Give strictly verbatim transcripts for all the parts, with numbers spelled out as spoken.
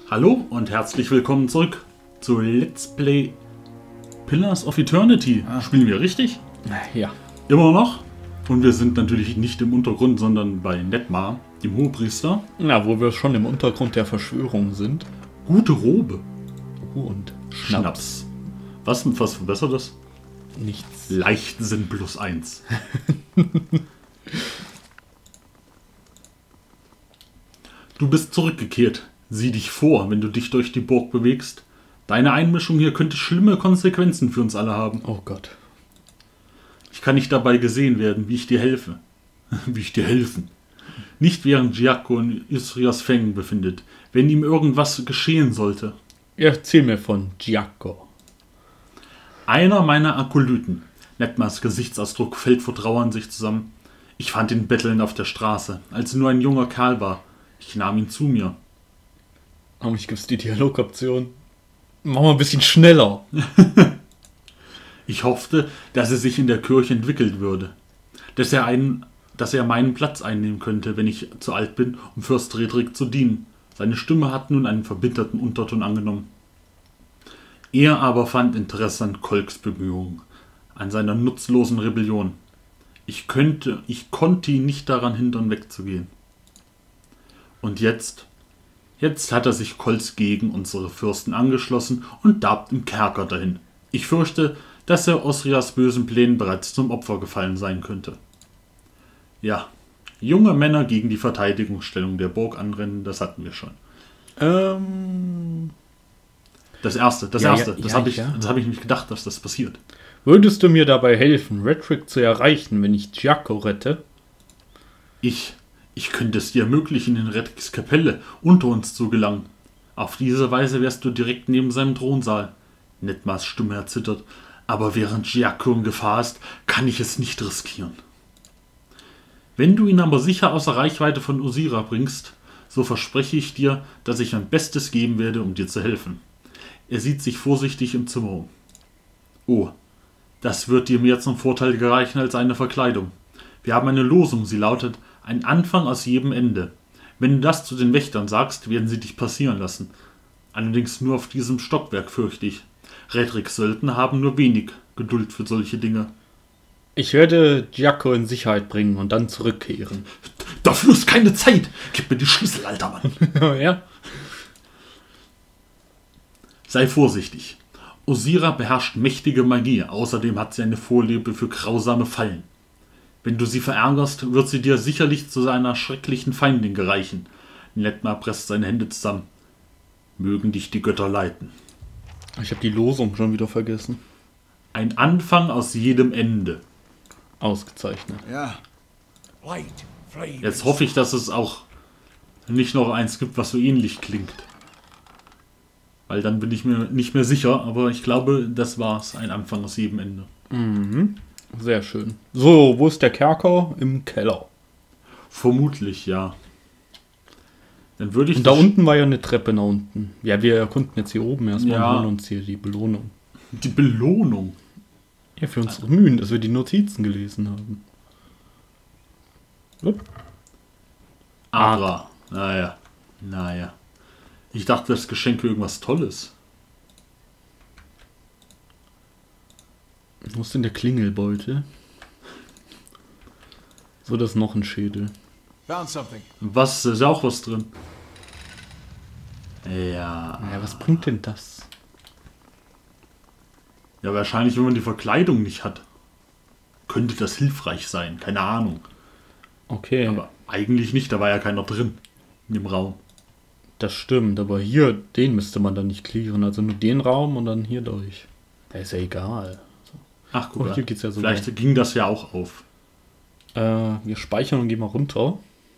Hallo und herzlich willkommen zurück zu Let's Play Pillars of Eternity. Ah. Spielen wir richtig? Ja. Immer noch. Und wir sind natürlich nicht im Untergrund, sondern bei Netmar, dem Hohepriester. Na, wo wir schon im Untergrund der Verschwörung sind. Gute Robe. Oh, und Schnaps. Schnaps. Was, was verbessert das? Nichts. Leichtsinn plus eins. Du bist zurückgekehrt. Sieh dich vor, wenn du dich durch die Burg bewegst. Deine Einmischung hier könnte schlimme Konsequenzen für uns alle haben. Oh Gott. Ich kann nicht dabei gesehen werden, wie ich dir helfe. Wie ich dir helfen. Nicht während Giaco in Isrias Fängen befindet. Wenn ihm irgendwas geschehen sollte. Erzähl mir von Giaco. Einer meiner Akolyten. Netmars Gesichtsausdruck fällt vor Trauer in sich zusammen. Ich fand ihn betteln auf der Straße, als er nur ein junger Kerl war. Ich nahm ihn zu mir. Aber ich gibt's die Dialogoption. Mach mal ein bisschen schneller. Ich hoffte, dass er sich in der Kirche entwickelt würde. Dass er, einen, dass er meinen Platz einnehmen könnte, wenn ich zu alt bin, um Fürst Redrik zu dienen. Seine Stimme hat nun einen verbitterten Unterton angenommen. Er aber fand Interesse an Kolks Bemühungen, an seiner nutzlosen Rebellion. Ich könnte, ich konnte ihn nicht daran hindern, wegzugehen. Und jetzt, jetzt hat er sich Kolks gegen unsere Fürsten angeschlossen und darbt im Kerker dahin. Ich fürchte, dass er Osrias bösen Plänen bereits zum Opfer gefallen sein könnte. Ja, junge Männer gegen die Verteidigungsstellung der Burg anrennen, das hatten wir schon. Ähm... Das erste, das Ja, erste, ja, das ja, habe ich, ja. das habe ich nicht gedacht, dass das passiert. Würdest du mir dabei helfen, Redrick zu erreichen, wenn ich Giaco rette? Ich, ich könnte es dir ermöglichen, in Redriks Kapelle unter uns zu gelangen. Auf diese Weise wärst du direkt neben seinem Thronsaal. Netmars Stimme erzittert, aber während Giaco in Gefahr ist, kann ich es nicht riskieren. Wenn du ihn aber sicher außer Reichweite von Osira bringst, so verspreche ich dir, dass ich mein Bestes geben werde, um dir zu helfen. Er sieht sich vorsichtig im Zimmer um. Oh, das wird dir mehr zum Vorteil gereichen als eine Verkleidung. Wir haben eine Losung, sie lautet, ein Anfang aus jedem Ende. Wenn du das zu den Wächtern sagst, werden sie dich passieren lassen. Allerdings nur auf diesem Stockwerk, fürchte ich. Redriks Söldner haben nur wenig Geduld für solche Dinge. Ich werde Giaco in Sicherheit bringen und dann zurückkehren. Dafür ist keine Zeit! Gib mir die Schlüssel, alter Mann! Ja? Sei vorsichtig. Osira beherrscht mächtige Magie, außerdem hat sie eine Vorliebe für grausame Fallen. Wenn du sie verärgerst, wird sie dir sicherlich zu seiner schrecklichen Feindin gereichen. Netmar presst seine Hände zusammen. Mögen dich die Götter leiten. Ich habe die Losung schon wieder vergessen. Ein Anfang aus jedem Ende. Ausgezeichnet. Ja. Jetzt hoffe ich, dass es auch nicht noch eins gibt, was so ähnlich klingt. Weil dann bin ich mir nicht mehr sicher, aber ich glaube, das war's. Ein Anfang aus jedem Ende. Mhm. Sehr schön. So, wo ist der Kerker? Im Keller. Vermutlich, ja. Dann würde ich. Und da unten war ja eine Treppe nach unten. Ja, wir erkunden jetzt hier oben erstmal Ja. und holen uns hier die Belohnung. Die Belohnung. Ja, für unsere Mühen, dass wir die Notizen gelesen haben. Upp. Adra. Naja. Naja. Ich dachte, das Geschenk wäre irgendwas Tolles. Wo ist denn der Klingelbeutel? So, das ist noch ein Schädel. Found something. Was, ist ja auch was drin. Ja. Naja, was bringt denn das? Ja, wahrscheinlich, wenn man die Verkleidung nicht hat. Könnte das hilfreich sein. Keine Ahnung. Okay, Aber eigentlich nicht, da war ja keiner drin. In dem Raum. das stimmt. Aber hier, den müsste man dann nicht clearen. Also nur den Raum und dann hier durch. Da ist ja egal. Ach, guck Oh, mal. hier geht's ja so Vielleicht weit. ging das ja auch auf. Äh, wir speichern und gehen mal runter.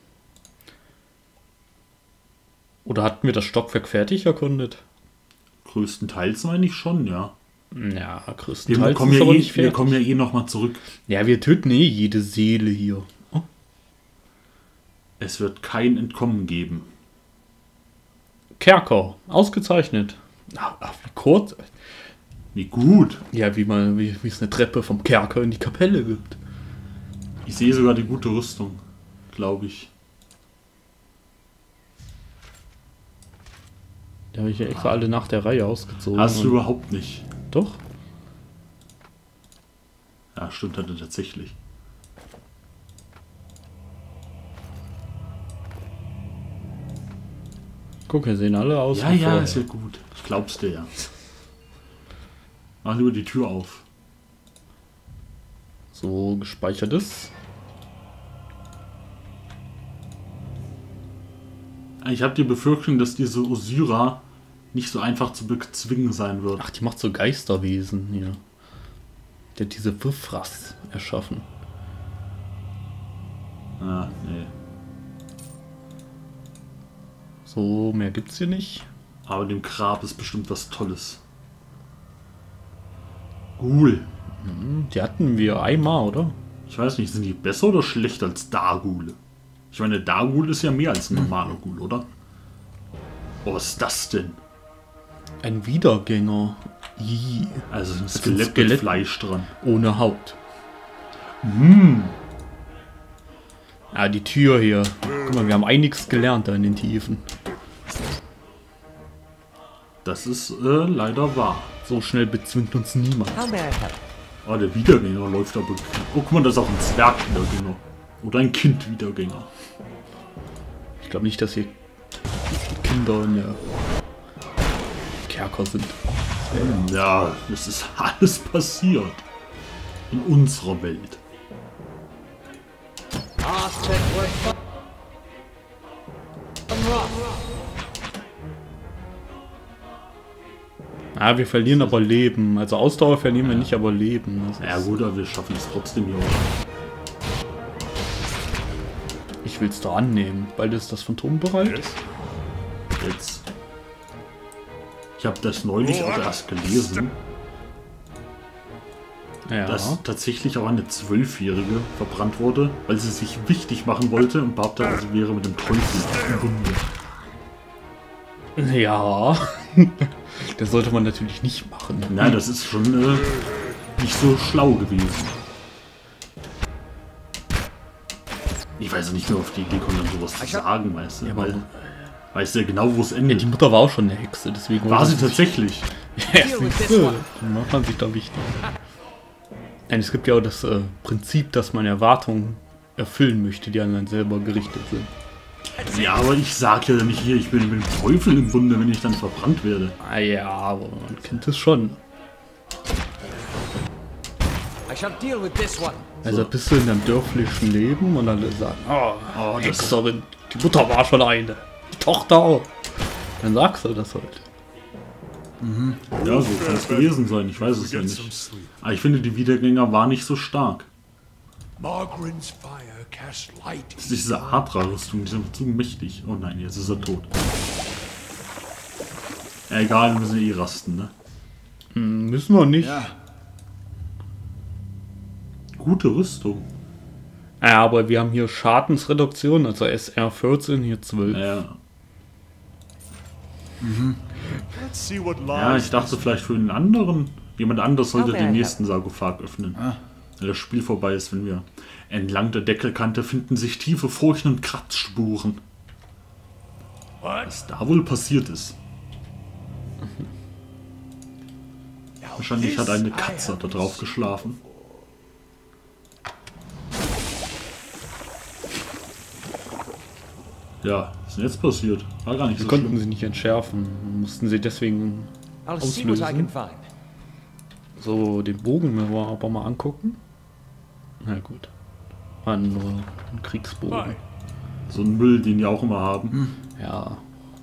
Oder hatten wir das Stockwerk fertig erkundet? Größtenteils meine ich schon, ja. Ja, Wir größtenteils kommen ist ja, aber eh, nicht wir fertig. kommen ja eh nochmal zurück. Ja, wir töten eh jede Seele hier. Oh. Es wird kein Entkommen geben. Kerker, ausgezeichnet. Ach, ach, wie kurz. Wie gut. Ja, wie mal, wie, wie es eine Treppe vom Kerker in die Kapelle gibt. Ich sehe sogar die gute Rüstung, glaube ich. Da habe ich ja extra alle nach der Reihe ausgezogen. Hast du überhaupt nicht. Doch? Ja, stimmt, hatte tatsächlich. Guck, wir sehen alle aus. Ja, wie ja, vorher. ist ja gut. Ich glaub's dir ja. Mach lieber die Tür auf. So, gespeichert ist. Ich habe die Befürchtung, dass diese Osyra nicht so einfach zu bezwingen sein wird. Ach, die macht so Geisterwesen hier. Der hat diese Wifras erschaffen. Ah, nee. So, mehr gibt's hier nicht. Aber dem Grab ist bestimmt was Tolles. Ghoul. Hm, die hatten wir einmal, oder? Ich weiß nicht, sind die besser oder schlechter als Dargule? Ich meine, Dargul ist ja mehr als ein normaler Ghoul, oder? Oh, was ist das denn? Ein Wiedergänger. Ih, Also ein ist ein Skelett, mit Skelett. Fleisch dran. ohne Haut. Hm. Ah, die Tür hier. Guck mal, wir haben einiges gelernt da in den Tiefen. Das ist äh, leider wahr. So schnell bezwingt uns niemand. How may I help? Oh, der Wiedergänger läuft aber. Oh, guck mal, das ist auch ein Zwerg-Wiedergänger. Oder ein Kind-Wiedergänger. Ich glaube nicht, dass hier Kinder in der Kerker sind. Ja, es ist alles passiert. In unserer Welt. Aztec were fun. Rock. Ah, wir verlieren aber Leben. Also Ausdauer verlieren wir nicht, aber Leben. Das Ja ist- gut, aber wir schaffen es trotzdem hier. Ich will es da annehmen. Bald ist das Phantom bereit. Jetzt. Ich habe das neulich auch erst gelesen, Ja. dass tatsächlich auch eine Zwölfjährige verbrannt wurde, weil sie sich wichtig machen wollte und behauptet, sie wäre mit dem Teufel verbunden. Ja. Das sollte man natürlich nicht machen. Nein, das ist schon äh, nicht so schlau gewesen. Ich weiß ja nicht mehr, auf die Idee kommt, dann sowas zu sagen, weißt du. Ja, aber- weil, weißt du ja genau, wo es Ja, endet. die Mutter war auch schon eine Hexe, deswegen War sie wollte tatsächlich? Ja, siehst du, dann macht man sich da wichtig. Nein, es gibt ja auch das äh, Prinzip, dass man Erwartungen erfüllen möchte, die an einen selber gerichtet sind. Ja, aber ich sag ja nicht hier, ich bin mit dem Teufel im Bunde, wenn ich dann verbrannt werde. Ah ja, aber man kennt es schon. I shall deal with this one. Also bist du in einem dörflichen Leben und alle sagen, oh, Oh, das- Hexerin, die Mutter war schon eine, die Tochter auch. Dann sagst du das halt. Ja, so kann es gewesen sein, ich weiß es ja nicht. Aber ich finde, die Wiedergänger waren nicht so stark. Margaren's fire cast light. Das ist diese Adra-Rüstung, die sind zu mächtig. Oh nein, jetzt ist er tot. Ja, egal, wir müssen eh rasten, ne? Hm, müssen wir nicht. Ja. Gute Rüstung. aber wir haben hier Schadensreduktion, also S R vierzehn, hier zwölf. Ja, Let's see what ja, lies. ich dachte vielleicht für einen anderen. Jemand anders sollte Okay, den ja. nächsten Sarkophag öffnen. Wenn das Spiel vorbei ist, wenn wir entlang der Deckelkante finden sich tiefe Furchen und Kratzspuren. What? Was da wohl passiert ist. Wahrscheinlich hat eine Katze da drauf geschlafen. Ja, was ist denn jetzt passiert? War gar nicht Wir so konnten schlimm. sie nicht entschärfen, mussten sie deswegen I'll see what I auslösen. can find. So, den Bogen müssen wir aber mal angucken. Na gut. War nur ein Kriegsbogen. So ein Müll, den die auch immer haben. Ja.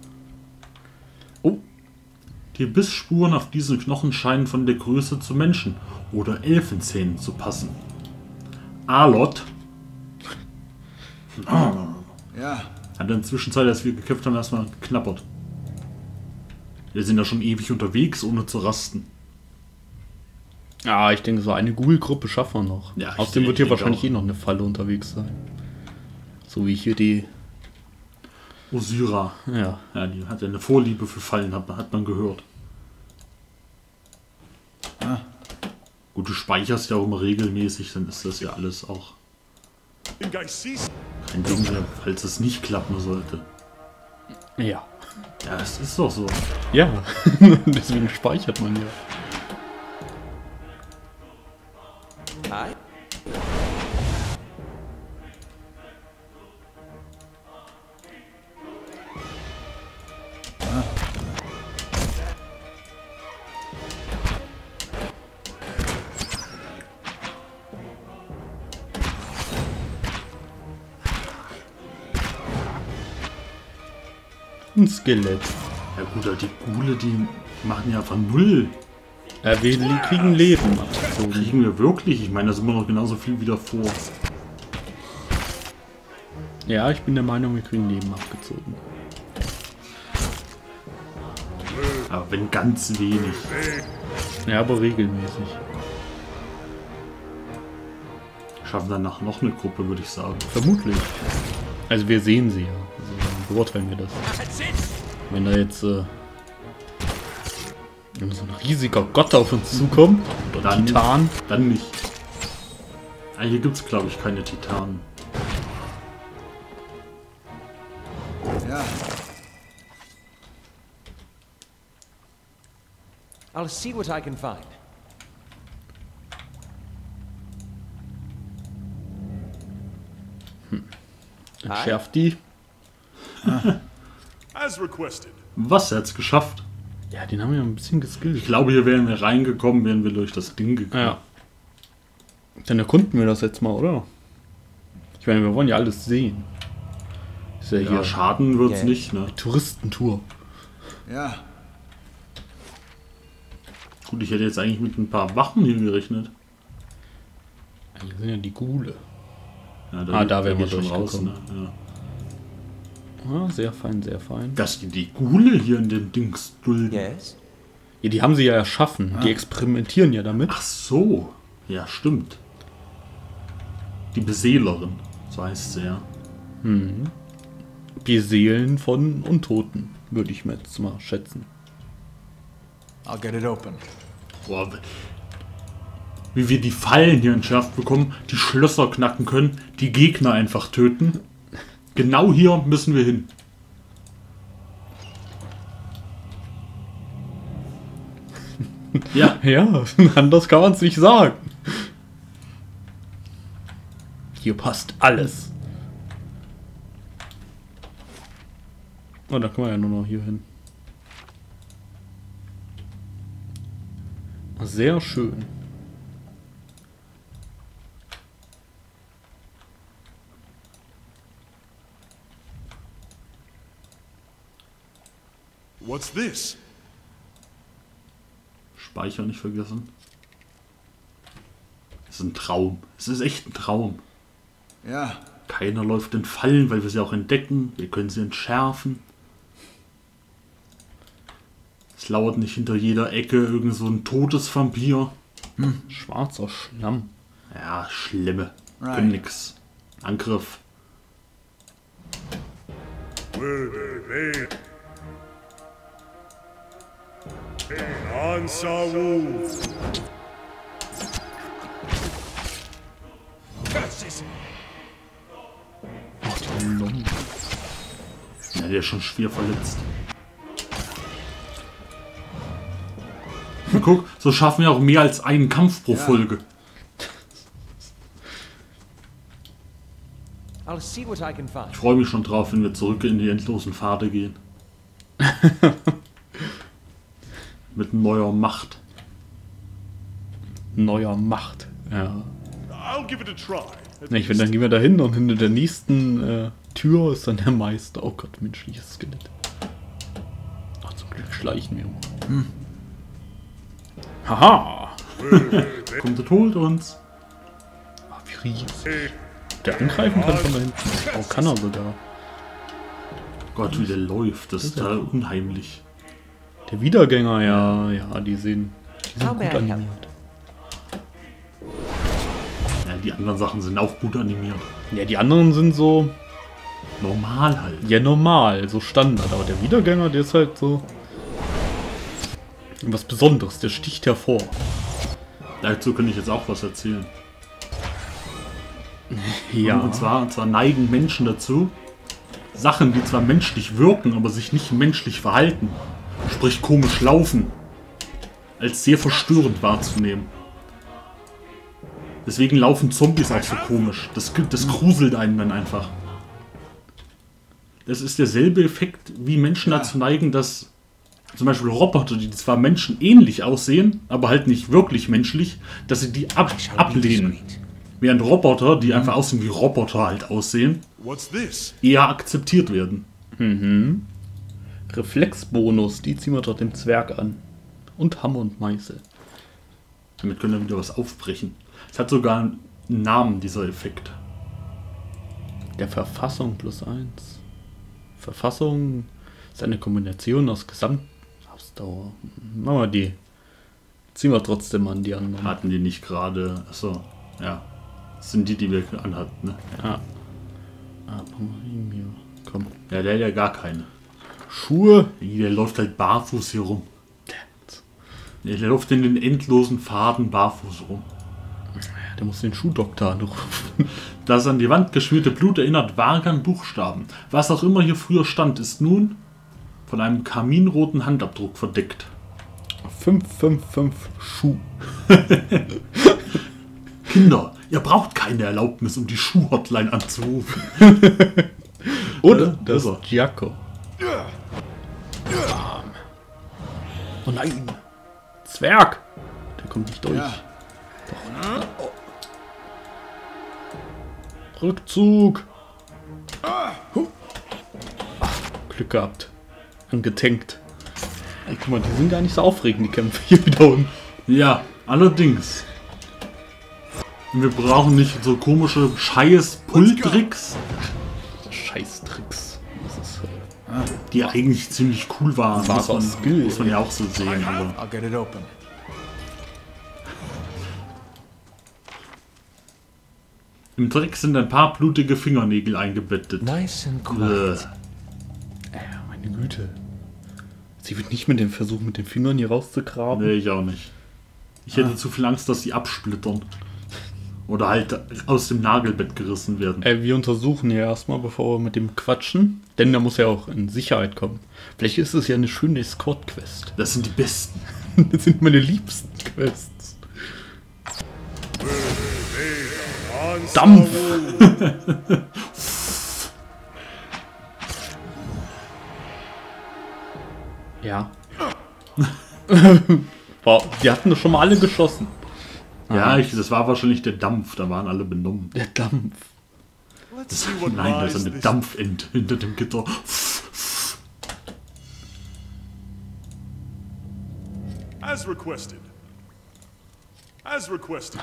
Die Bissspuren auf diesen Knochen scheinen von der Größe zu Menschen oder Elfenzähnen zu passen. Alot Ja, hat in der Zwischenzeit, als wir gekämpft haben, erstmal geknappert. Wir sind ja schon ewig unterwegs, ohne zu rasten. Ja, ich denke, so eine Ghoul-Gruppe schaffen wir noch. Ja, ich Außerdem wird denke hier wahrscheinlich auch. eh noch eine Falle unterwegs sein. So wie hier die. Osyra. Ja. Ja, die hat ja eine Vorliebe für Fallen, hat, hat man gehört. Gut, du speicherst ja auch immer regelmäßig, dann ist das ja alles auch think I see. kein Ding mehr, falls es nicht klappen sollte. Ja. Ja, es ist doch so. Ja, deswegen speichert man ja. Hi. Ein Skelett. Ja gut, aber die Gule, die machen ja von null. Ja, wir li- kriegen Leben abgezogen. Kriegen wir wirklich? Ich meine, da sind immer noch genauso viel wie davor. Ja, ich bin der Meinung, wir kriegen Leben abgezogen. Aber wenn ganz wenig. Ja, aber regelmäßig. Schaffen danach noch eine Gruppe, würde ich sagen. Vermutlich. Also wir sehen sie ja. Also dann beurteilen wir das. Wenn da jetzt äh, wenn so ein riesiger Gott auf uns zukommt, oder Dann- Titan, Dann nicht. Ah, hier gibt es, glaube ich, keine Titanen. Ja, I'll see what I can find. entschärft die. As requested. Was, er hat's geschafft? Ja, den haben wir ein bisschen Ich geskillt. glaube, hier wären wir reingekommen, wären wir durch das Ding gekommen. Ja. Dann erkunden wir das jetzt mal, oder? Ich meine, wir wollen ja alles sehen. Ist ja Ja, hier Schaden wird's Ja. nicht, ne? Touristentour. ja. Gut, ich hätte jetzt eigentlich mit ein paar Wachen hier gerechnet. Hier sind ja die Gule. Ja, Ah, da wären wir geht schon raus, ne? durchgekommen. Ja. Ah, sehr fein, sehr fein. Dass die die Gule hier in dem Dings dulden. Yes? Ja, die haben sie ja erschaffen. Die experimentieren ja damit. Ach so. Ja, stimmt. Die Beseelerin, so heißt sie ja. Die Seelen von Untoten, würde ich mir jetzt mal schätzen. I'll get it open. Boah, wie wir die Fallen hier entschärft bekommen, die Schlösser knacken können, die Gegner einfach töten. Genau hier müssen wir hin. Ja, Ja, anders kann man es nicht sagen. Hier passt alles. Oh, da können wir ja nur noch hier hin. Sehr schön. What's this? Speicher nicht vergessen. Es ist ein Traum. Es ist echt ein Traum. Ja, Keiner läuft in Fallen, weil wir sie auch entdecken. Wir können sie entschärfen. Es lauert nicht hinter jeder Ecke irgend so ein totes Vampir. Schwarzer Schlamm. Ja, Schlimme. Right. Können nix. Angriff. Answer wolves. Curses. Ach, die Lumpen. Ja, der ist schon schwer verletzt. Guck, so schaffen wir auch mehr als einen Kampf pro Ja. Folge. I'll see what I can find. Ich freue mich schon drauf, wenn wir zurück in die endlosen Pfade gehen. Mit neuer Macht. Neuer Macht. Ja. I'll give it a try. At Na, ich finde, dann gehen wir da hin und hinter der nächsten äh, Tür ist dann der Meister. Oh Gott, menschliches Skelett. Ach, zum Glück schleichen wir. Hm. Haha! Kommt und holt uns. Ah, wie riesig. Der angreifen kann von da hinten. Oh, kann er sogar. Gott, wie der läuft. Das ist ja total cool. unheimlich. Der Wiedergänger, ja, ja, die sehen, die How sind may gut I help? animiert. Ja, die anderen Sachen sind auch gut animiert. Ja, die anderen sind so, Normal halt. ja, normal, so Standard. Aber der Wiedergänger, der ist halt so was Besonderes, der sticht hervor. Dazu kann ich jetzt auch was erzählen. Ja. Und zwar, und zwar neigen Menschen dazu, Sachen, die zwar menschlich wirken, aber sich nicht menschlich verhalten, sprich komisch laufen, als sehr verstörend wahrzunehmen. Deswegen laufen Zombies auch so komisch. Das, das gruselt einen dann einfach. Das ist derselbe Effekt, wie Menschen dazu neigen, dass zum Beispiel Roboter, die zwar menschenähnlich aussehen, aber halt nicht wirklich menschlich, dass sie die ab ablehnen. Während Roboter, die einfach aussehen wie Roboter halt aussehen, What's this? eher akzeptiert werden. Mhm. Reflexbonus, die ziehen wir dort dem Zwerg an. Und Hammer und Meißel. Damit können wir wieder was aufbrechen. Es hat sogar einen Namen, dieser Effekt. Der Verfassung plus eins. Verfassung ist eine Kombination aus Gesamtausdauer. Machen wir die. Ziehen wir trotzdem an die anderen. Hatten die nicht gerade... Achso, ja. Das sind die, die wir anhatten, ne? Ja. Ah, hier. Komm. Ja, der hat ja gar keine. Schuhe. Der läuft halt barfuß hier rum. Der läuft in den endlosen Faden barfuß rum. Der muss den Schuhdoktor anrufen. Das an die Wand geschmierte Blut erinnert vage an Buchstaben. Was auch immer hier früher stand, ist nun von einem kaminroten Handabdruck verdeckt. fünf fünf fünf Schuh. Kinder, ihr braucht keine Erlaubnis, um die Schuhhotline anzurufen. Oder? Ja, Das ist er. ist Giaco. Oh nein. Zwerg. Der kommt nicht durch. Ja. Rückzug. Huh. Ach, Glück gehabt. Angetankt. Ey, guck mal, die sind gar nicht so aufregend, die Kämpfe hier wieder unten. Ja, allerdings. Wir brauchen nicht so komische Scheiß-Pull-Tricks, Scheißtricks. Das ist äh, die eigentlich ziemlich cool waren. Wahrer Muss man, Skill, muss man ja auch so sehen. Aber I'll get it open. im Dreck sind ein paar blutige Fingernägel eingebettet. Nice and quiet. Äh, äh, meine Güte. Sie wird nicht mit dem Versuch, mit den Fingern hier rauszugraben. nee, ich auch nicht. Ich hätte zu viel Angst, dass die absplittern. Oder halt aus dem Nagelbett gerissen werden. Äh, wir untersuchen ja erstmal, bevor wir mit dem quatschen. Denn da muss ja auch in Sicherheit kommen. Vielleicht ist es ja eine schöne Escort-Quest. Das sind die besten. Das sind meine liebsten Quests. Dampf! Ja. Wow, die hatten doch schon mal alle geschossen. Ja, ich, das war wahrscheinlich der Dampf. Da waren alle benommen. Der Dampf. Let's see what Nein, da lies ist eine this Dampfente hinter dem Gitter. As requested. As requested.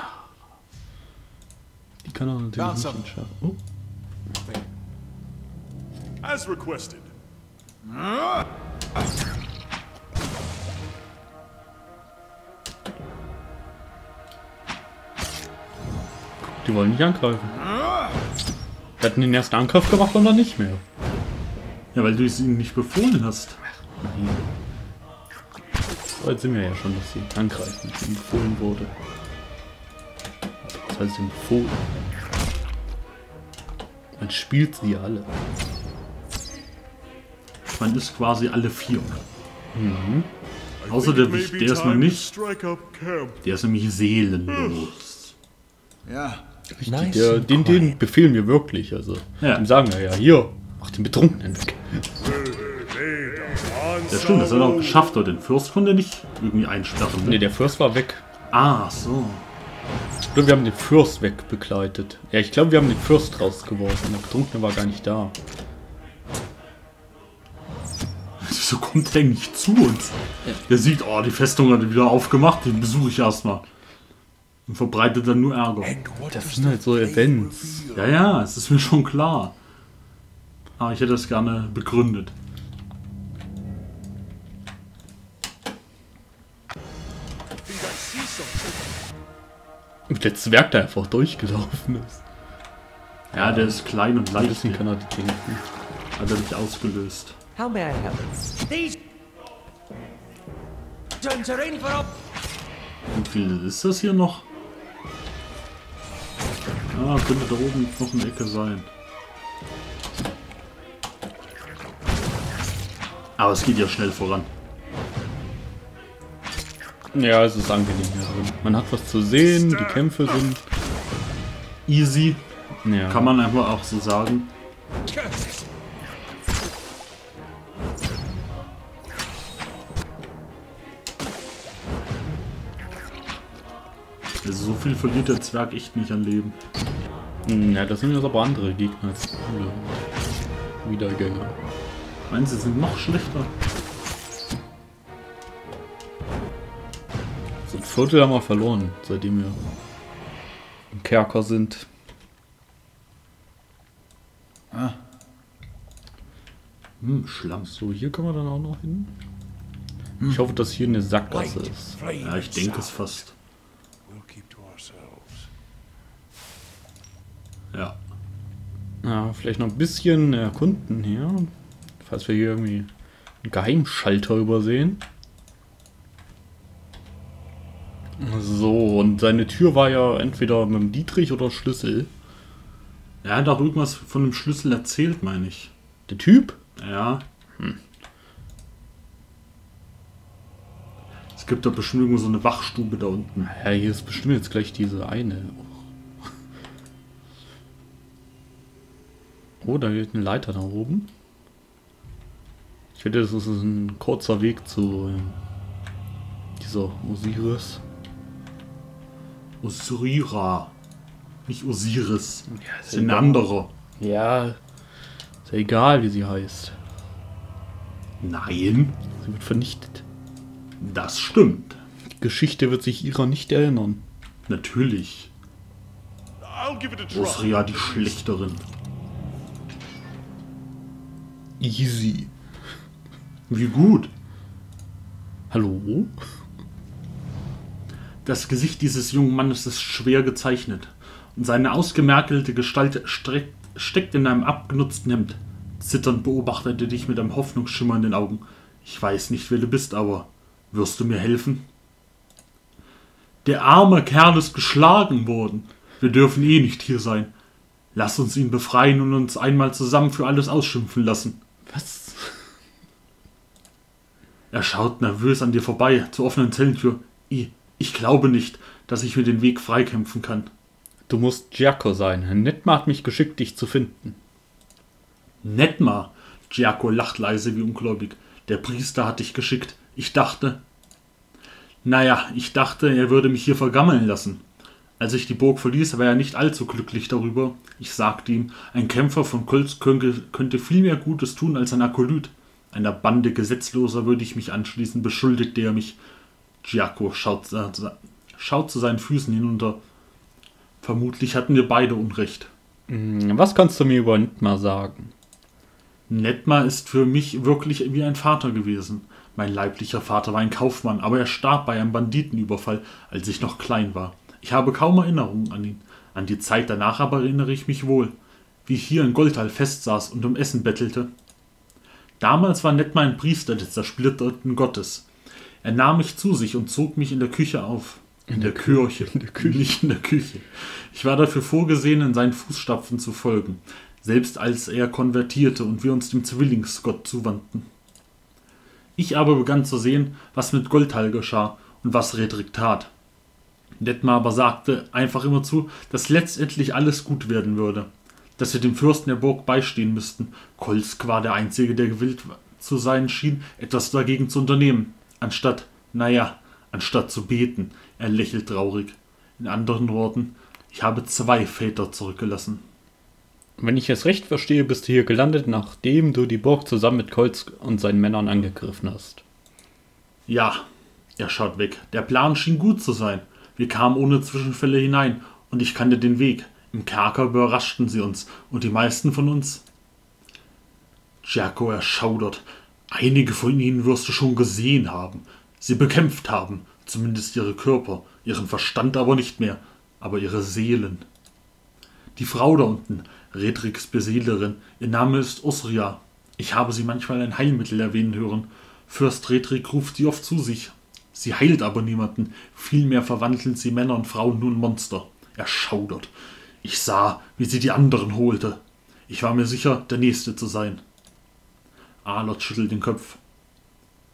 Die kann er natürlich Found nicht something. entschärfen. Oh. As requested. Die wollen nicht angreifen. Wir hatten den ersten Angriff gemacht und dann nicht mehr. Ja, weil du es ihnen nicht befohlen hast. So weit sind wir ja schon, dass sie angreifen, was ihnen befohlen wurde. Das heißt empfohlen. Man spielt sie alle. Man ist quasi alle vier. I Außer think der it Wicht, may der be ist noch time to nicht. strike up camp. Der ist nämlich seelenlos. Yeah. Richtig, Nice der, and den, den befehlen wir wirklich. Also, Ja. dem sagen wir ja, hier, mach den Betrunkenen weg. Ja, stimmt, das hat er auch geschafft, aber den Fürst konnte er nicht irgendwie einsperren. Ne, Ne? der Fürst war weg. Ah, so. Ich glaube, wir haben den Fürst wegbegleitet. Ja, ich glaube, wir haben den Fürst rausgeworfen. Der Betrunkene war gar nicht da. Wieso kommt der nicht zu uns? Der sieht, oh, die Festung hat er wieder aufgemacht, den besuche ich erstmal. Und verbreitet dann nur Ärger. Das sind halt so Events. Ja, ja, es ist mir schon klar. Aber ich hätte das gerne begründet. Und der Zwerg, der einfach durchgelaufen ist. Ja, der ist klein und Ein leicht. bisschen kann er die denken. Hat er nicht ausgelöst. How may I help? These turn terrain for up. Wie viel ist das hier noch? Ah, könnte da oben noch eine Ecke sein. Aber es geht ja schnell voran. Ja, es ist angenehm hier drin. Man hat was zu sehen, die Kämpfe sind... Easy, Ja. kann man einfach auch so sagen. Also so viel verliert der Zwerg echt nicht an Leben. Ja, das sind jetzt aber andere Gegner als coole Wiedergänger. Meinen Sie, sind noch schlechter? So ein Viertel haben wir verloren, seitdem wir im Kerker sind. Ah, Hm, Schlamm. So, hier können wir dann auch noch hin. Ich hoffe, dass hier eine Sackgasse Light, ist. flame, Ja, ich denke es sound. fast. We'll keep to ourselves. Ja. Ja, vielleicht noch ein bisschen erkunden hier. Falls wir hier irgendwie einen Geheimschalter übersehen. So, und seine Tür war ja entweder mit dem Dietrich oder Schlüssel. Er hat auch irgendwas von dem Schlüssel erzählt, meine ich. Der Typ? Ja. Es gibt da bestimmt irgendwo so eine Wachstube da unten. Ja, hier ist bestimmt jetzt gleich diese eine. Oh, da geht eine Leiter nach oben. Ich finde, das ist ein kurzer Weg zu äh, dieser Osiris. Osirira. Nicht Osiris. Ja, Das ist ein anderer. Ja, ist ja egal, wie sie heißt. Nein, Sie wird vernichtet. das stimmt. Die Geschichte wird sich ihrer nicht erinnern. Natürlich. I'll give it a try. Osria die Schlechterin. Easy. Wie gut. Hallo? Das Gesicht dieses jungen Mannes ist schwer gezeichnet. Und seine ausgemergelte Gestalt streckt, steckt in einem abgenutzten Hemd. Zitternd beobachtete er dich mit einem Hoffnungsschimmer in den Augen. Ich weiß nicht, wer du bist, aber wirst du mir helfen? Der arme Kerl ist geschlagen worden. Wir dürfen eh nicht hier sein. Lass uns ihn befreien und uns einmal zusammen für alles ausschimpfen lassen. Was? Er schaut nervös an dir vorbei, zur offenen Zellentür. Ich, ich glaube nicht, dass ich mir den Weg freikämpfen kann. Du musst Giaco sein. Netmar hat mich geschickt, dich zu finden. Netmar! Giaco lacht leise wie ungläubig. Der Priester hat dich geschickt. Ich dachte... Naja, ich dachte, er würde mich hier vergammeln lassen. Als ich die Burg verließ, war er nicht allzu glücklich darüber. Ich sagte ihm, ein Kämpfer von Kolz könnte, könnte viel mehr Gutes tun als ein Akolyt. Einer Bande Gesetzloser würde ich mich anschließen, beschuldigte er mich. Giaco schaut, äh, schaut zu seinen Füßen hinunter. Vermutlich hatten wir beide Unrecht. Was kannst du mir über Netmar sagen? Netmar ist für mich wirklich wie ein Vater gewesen. Mein leiblicher Vater war ein Kaufmann, aber er starb bei einem Banditenüberfall, als ich noch klein war. Ich habe kaum Erinnerungen an ihn. An die Zeit danach aber erinnere ich mich wohl, wie ich hier in Goldhall festsaß und um Essen bettelte. Damals war Netmar ein Priester des zersplitterten Gottes. Er nahm mich zu sich und zog mich in der Küche auf. In der Kirche. In der Küche. Nicht in der Küche. Ich war dafür vorgesehen, in seinen Fußstapfen zu folgen, selbst als er konvertierte und wir uns dem Zwillingsgott zuwandten. Ich aber begann zu sehen, was mit Goldhall geschah und was Redrik tat. Netmar aber sagte einfach immer zu, dass letztendlich alles gut werden würde, dass wir dem Fürsten der Burg beistehen müssten. Kolsk war der Einzige, der gewillt zu sein schien, etwas dagegen zu unternehmen, anstatt, naja, anstatt zu beten. Er lächelt traurig. In anderen Worten, ich habe zwei Väter zurückgelassen. Wenn ich es recht verstehe, bist du hier gelandet, nachdem du die Burg zusammen mit Kolz und seinen Männern angegriffen hast. Ja, er schaut weg. Der Plan schien gut zu sein. Wir kamen ohne Zwischenfälle hinein und ich kannte den Weg. Im Kerker überraschten sie uns und die meisten von uns... Giaco erschaudert. Einige von ihnen wirst du schon gesehen haben. Sie bekämpft haben, zumindest ihre Körper, ihren Verstand aber nicht mehr, aber ihre Seelen. Die Frau da unten, Redriks Beseelerin, ihr Name ist Osria. Ich habe sie manchmal ein Heilmittel erwähnen hören. Fürst Redrik ruft sie oft zu sich. Sie heilt aber niemanden, vielmehr verwandelt sie Männer und Frauen nun in Monster. Er schaudert. Ich sah, wie sie die anderen holte. Ich war mir sicher, der Nächste zu sein. Alert schüttelt den Kopf.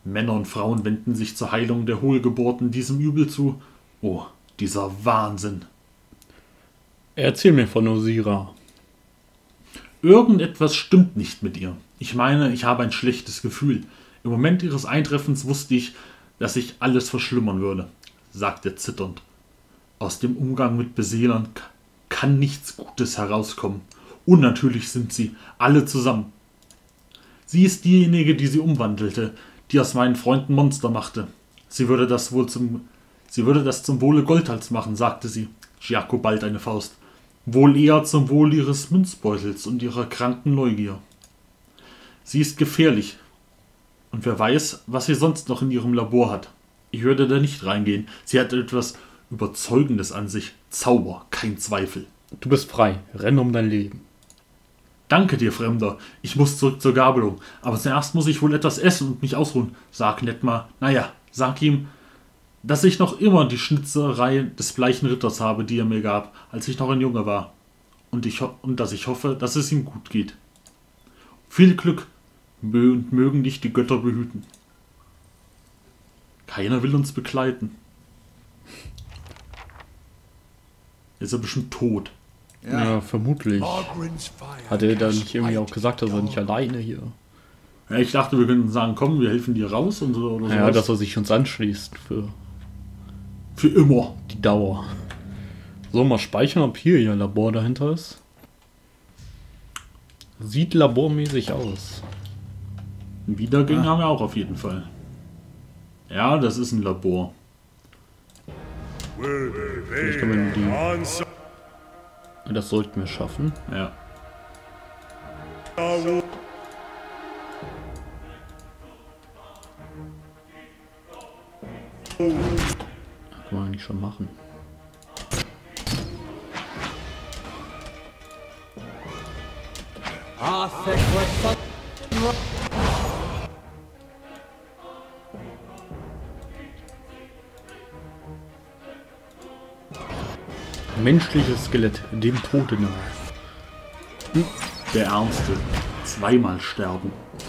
Männer und Frauen wenden sich zur Heilung der Hohlgeburten diesem Übel zu. Oh, dieser Wahnsinn. Erzähl mir von Osira. Irgendetwas stimmt nicht mit ihr. Ich meine, ich habe ein schlechtes Gefühl. Im Moment ihres Eintreffens wusste ich, dass sich alles verschlimmern würde, sagt er zitternd. Aus dem Umgang mit Beseelern k- kann nichts Gutes herauskommen. Unnatürlich sind sie, alle zusammen. Sie ist diejenige, die sie umwandelte, die aus meinen Freunden Monster machte. Sie würde das wohl zum, sie würde das zum Wohle Goldhals machen, sagte sie. Giaco ballt eine Faust. Wohl eher zum Wohl ihres Münzbeutels und ihrer kranken Neugier. Sie ist gefährlich. Und wer weiß, was sie sonst noch in ihrem Labor hat. Ich würde da nicht reingehen. Sie hat etwas Überzeugendes an sich. Zauber, kein Zweifel. Du bist frei. Renn um dein Leben. Danke dir, Fremder. Ich muss zurück zur Gabelung. Aber zuerst muss ich wohl etwas essen und mich ausruhen. Sag Netmar, naja, sag ihm, dass ich noch immer die Schnitzerei des bleichen Ritters habe, die er mir gab, als ich noch ein Junge war. Und, ich ho- und dass ich hoffe, dass es ihm gut geht. Viel Glück Mö- und mögen dich die Götter behüten. Keiner will uns begleiten. Ist er bestimmt tot. Yeah. Ja, vermutlich. Margrin's fire Hat er da casts nicht irgendwie auch light gesagt, dass er nicht down. alleine hier... Ja, ich dachte, wir könnten sagen, komm, wir helfen dir raus und so. Oder Ja, sowas. dass er sich uns anschließt für Für immer. die Dauer. So, mal speichern, ob hier ihr Labor dahinter ist. Sieht labormäßig aus. Ein Wiedergänger haben wir auch auf jeden Fall. Ja, das ist ein Labor. Vielleicht können wir die... Answer Das sollten wir schaffen. Ja. Kann man eigentlich schon machen. Arthur Clifford. Menschliches Skelett, dem Tode nahe. Der Ärmste. Zweimal sterben.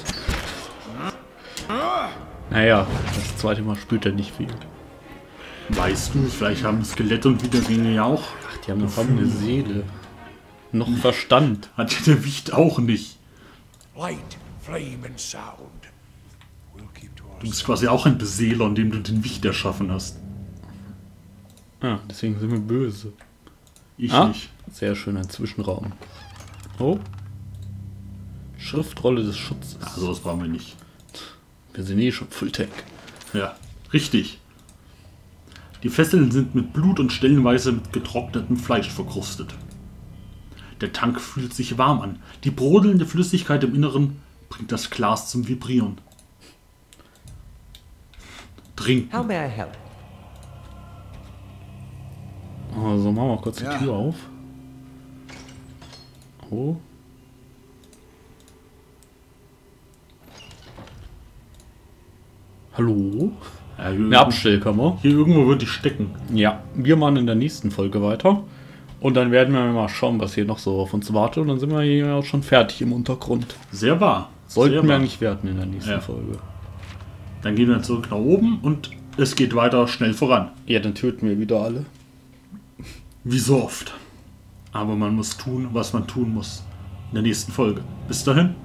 Naja, das zweite Mal spürt er nicht viel. Weißt du, vielleicht haben Skelett und Wiedergänge ja auch. Ach, die haben noch eine Seele. Noch Verstand. Hat ja der Wicht auch nicht. light, flame and sound. We'll keep to Du ourselves. bist quasi auch ein Beseeler, indem du den Wicht erschaffen hast. Ah, deswegen sind wir böse. Ich Ah, nicht. sehr schön, ein Zwischenraum. Oh. Schriftrolle des Schutzes. Ja, sowas brauchen wir nicht. Wir sind eh schon Fulltech. Ja, richtig. Die Fesseln sind mit Blut und stellenweise mit getrocknetem Fleisch verkrustet. Der Tank fühlt sich warm an. Die brodelnde Flüssigkeit im Inneren bringt das Glas zum Vibrieren. Trinken. How may I help? Also machen wir kurz die Ja. Tür auf. Oh. Hallo? Ja, hier, Eine Abstellkammer. hier irgendwo wird die stecken. Ja, wir machen in der nächsten Folge weiter. Und dann werden wir mal schauen, was hier noch so auf uns wartet. Und dann sind wir hier auch schon fertig im Untergrund. Sehr wahr. Sollten Sehr wir wahr. nicht werden in der nächsten Ja. Folge. Dann gehen wir zurück nach oben und es geht weiter schnell voran. Ja, dann töten wir wieder alle. Wie so oft. Aber man muss tun, was man tun muss. In der nächsten Folge. Bis dahin.